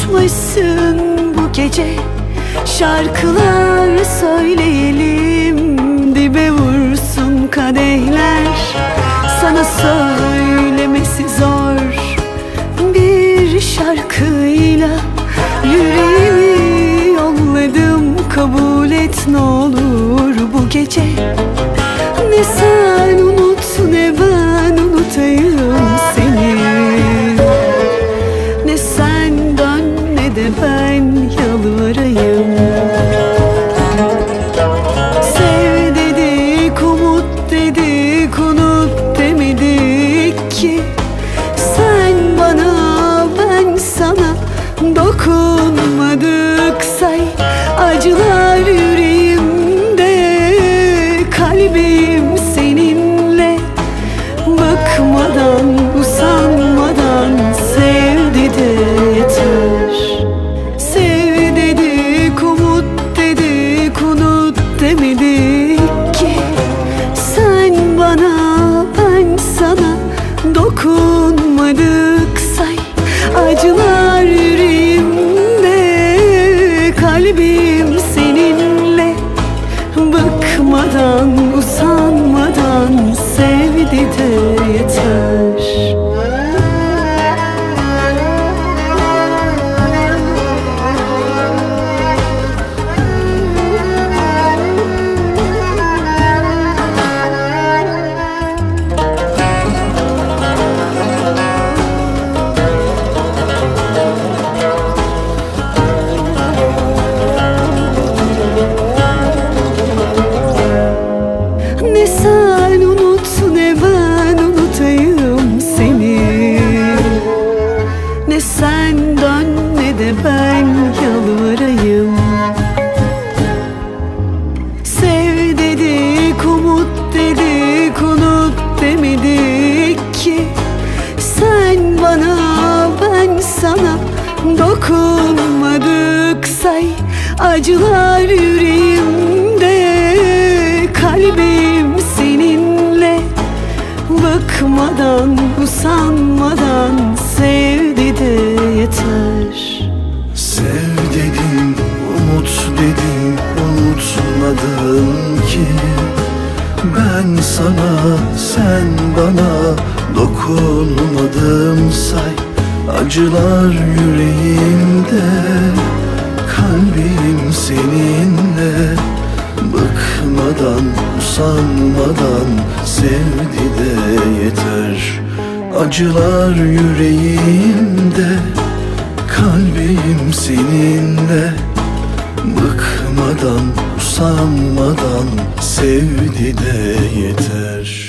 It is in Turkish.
buluşmuşsun bu gece. Şarkılar söyleyelim, dibe vursun kadehler. Sana söylemesi zor bir şarkıyla yüreğimi yolladım, kabul et ne olur bu gece. Ne sen unut ne ben unutayım seni, ne sen dön ne de ben yalvarayım. Sev dedik, umut dedik, unut demedik ki. Sen bana ben sana dokunmadık say. Acılar yüreğimde, kalbim seninle. Bakmadan, usanmadan sevdi de yeter. Sev dedik, umut dedik, unut demedik ki. Sen bana ben sana dokunmadık say. Acılar yüreğimde, kalbim seninle. Bıkmadan, usanmadan sevdi de yeter. Ne sen unut ne ben unutayım seni, ne sen dön ne de ben yalvarayım. Sev dedik, umut dedik, unut demedik ki. Sen bana ben sana dokunmadık say. Acılar yüreğimde, kalbim seninle. Bıkmadan, usanmadan sevdi de yeter. Sev dedim, umut dedim, unutmadım ki. Ben sana, sen bana dokunmadım say. Acılar yüreğimde, kalbim seninle. Bıkmadan, usanmadan sevdi de yeter. Acılar yüreğimde, kalbim seninle. Bıkmadan, usanmadan sevdi de yeter.